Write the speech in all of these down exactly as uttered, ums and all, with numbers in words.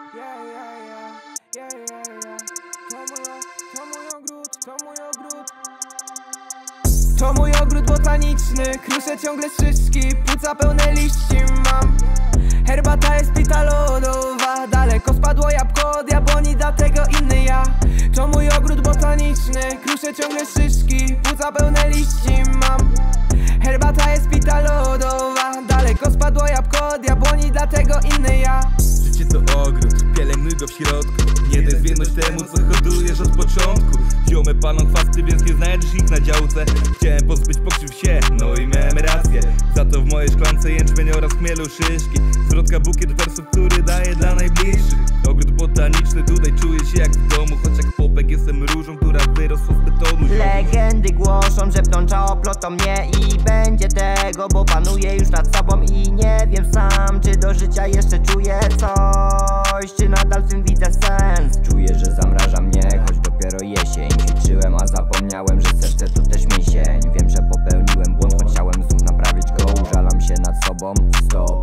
Yeah, yeah, yeah, yeah, yeah, yeah. To mój, to mój ogród, to mój ogród. To mój ogród botaniczny, kruszę ciągle szyszki, płuca pełne liści mam. Herbata jest pita lodowa, daleko spadło jabłko od jabłoni, dlatego inny ja. To mój ogród botaniczny, kruszę ciągle szyszki, płuca pełne liści mam. Herbata jest pita lodowa, daleko spadło jabłko od jabłoni, dlatego inny ja. Życie to ogród, pielęgnuj go w środku. Nie daj zwierność temu, co hodujesz od początku. Ziomy palą chwasty, więc nie znajdziesz ich na działce. Chciałem pozbyć pokrzyw się, no i miałem rację. Za to w mojej szklance jęczmień oraz chmielu szyszki. Zwrotka bukiet wersów, który daje dla najbliższych. Ogród botaniczny, tutaj czuję się jak w domu. Choć jak popek jestem różą, która wyrosła z betonu. Legendy głoszą, że pnącza oplotą mnie i będzie tego, bo panuję już nad sobą i nie wiem sam, czy do życia jeszcze czuję coś, czy nadal w tym widzę sens. Czuję, że zamraża mnie, choć dopiero jesień. Ćwiczyłem, a zapomniałem, że serce to też mięsień. Wiem, że popełniłem błąd, choć chciałem znów naprawić go. Użalam się nad sobą, stop.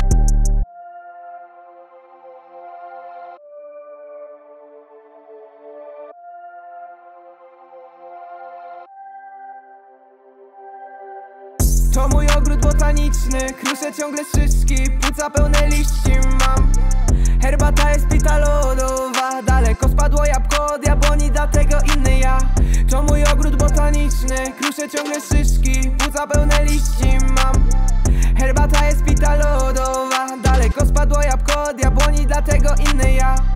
To mój ogród botaniczny, kruszę ciągle szyszki, płuca pełne liści mam. Herbata jest pita lodowa, daleko spadło jabłko od jabłoni, dlatego inny ja. To mój ogród botaniczny, kruszę ciągle szyszki, płuca pełne liści mam. Herbata jest pita lodowa, daleko spadło jabłko od jabłoni, dlatego inny ja.